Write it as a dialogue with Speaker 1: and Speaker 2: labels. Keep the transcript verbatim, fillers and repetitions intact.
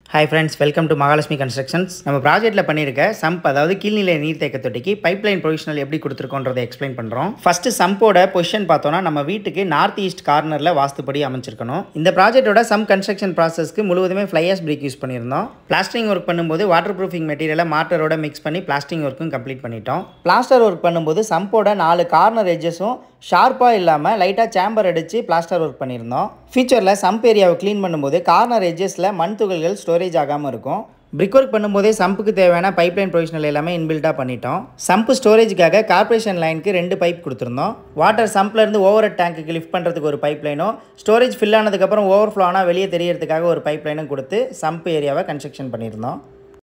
Speaker 1: Hi friends, welcome to MAHALAKSHMI Constructions. நம்ம ப்ராஜெக்ட்ல பண்ணிருக்க சம்ப் அதாவது கீழ்நிலை நீர்த்தேக்க தொட்டிக்கு பைப்லைன் ப்ரொவிஷனல் எப்படி கொடுத்திருக்கோன்றதை எக்ஸ்பிளைன் பண்றோம். ஃபர்ஸ்ட் சம்போட பொசிஷன் பார்த்தோம்னா நம்ம வீட்டுக்கு நார்த் ஈஸ்ட் கார்னர்ல வாஸ்துபடி அமைச்சிருக்கணும். இந்த ப்ராஜெக்ட்டோட சம் கன்ஸ்ட்ரக்ஷன் processக்கு முழுவதுமே ஃப்ளை ஆஷ் brick யூஸ் பண்ணியிருந்தோம். பிளாஸ்டரிங் ஒர்க் பண்ணும்போது வாட்டர் ப்ரூஃபிங் மெட்டீரியலை மார்ட்டரோட மிக்ஸ் பண்ணி பிளாஸ்டரிங் ஒர்க்கும் கம்ப்ளீட் பண்ணிட்டோம். பிளாஸ்டர் ஒர்க் பண்ணும்போது சம்போட நாலு கார்னர் எட்ஜஸும் ஷார்ப்பா இல்லாம லைட்டா சேம்பர் அடிச்சு பிளாஸ்டர் ஒர்க் பண்ணியிருந்தோம். ஃபியூச்சர்ல சம்ப் ஏரியாவை க்ளீன் பண்ணும்போது கார்னர் எட்ஜஸ்ல மண் துகள்கள் ஸ்டோரேஜ் ஆகாம இருக்கும். பிரிக் ஒர்க் பண்ணும்போதே சம்புக்கு தேவையான பைப்லைன் ப்ரொவிஷனல் எல்லாமே இன்பில்டா பண்ணிட்டோம். சம்ப் ஸ்டோரேஜ்க்காக கார்ப்பரேஷன் லைனுக்கு ரெண்டு பைப் கொடுத்துருந்தோம். வாட்டர் சம்ப்ல இருந்து ஓவர் ஹெட் டேங்க்குக்கு லிஃப்ட் பண்றதுக்கு ஒரு பைப் லைனும் ஸ்டோரேஜ் ஃபில் ஆனதுக்கு அப்புறம் ஓவர் ஃப்ளோ ஆனா வெளியே தெரியறதுக்காக ஒரு பைப் லைனும் கொடுத்து சம்ப் ஏரியாவை கன்ஸ்ட்ரக்ஷன் பண்ணியிருந்தோம்.